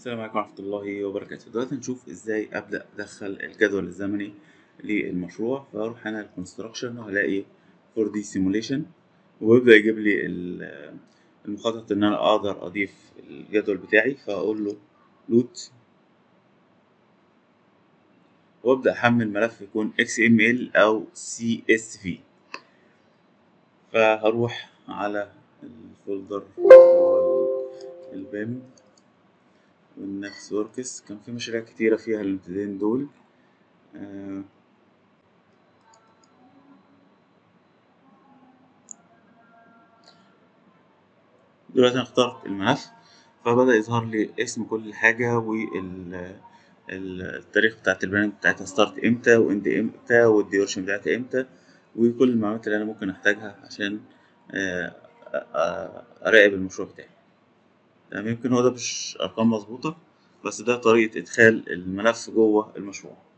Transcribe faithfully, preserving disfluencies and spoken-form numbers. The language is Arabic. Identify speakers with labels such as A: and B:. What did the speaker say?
A: السلام عليكم ورحمة الله وبركاته. دلوقتي هنشوف ازاي ابدأ ادخل الجدول الزمني للمشروع. فهروح هنا الكونستراكشن وهلاقي فور دي سيموليشن، ويبدأ يجيب لي ال- المخطط ان انا اقدر اضيف الجدول بتاعي. فاقول له لوت، وابدأ احمل ملف يكون اكس ام ال او سي اس في. فهروح على الفولدر اللي هو البيم والنكس وركس. كان في مشاريع كتيرة فيها الامتدادين دول. آه، دلوقتي انا اخترت الملف، فبدأ يظهر لي اسم كل حاجة والتاريخ بتاعت البرنامج بتاعتها، ستارت امتى واند امتى والديورشن بتاعتها امتى، وكل المعلومات اللي انا ممكن احتاجها عشان آه، آه، اراقب المشروع بتاعي. تمام، يمكن هو ده مش ارقام مظبوطة، بس ده طريقة ادخال الملف جوه المشروع.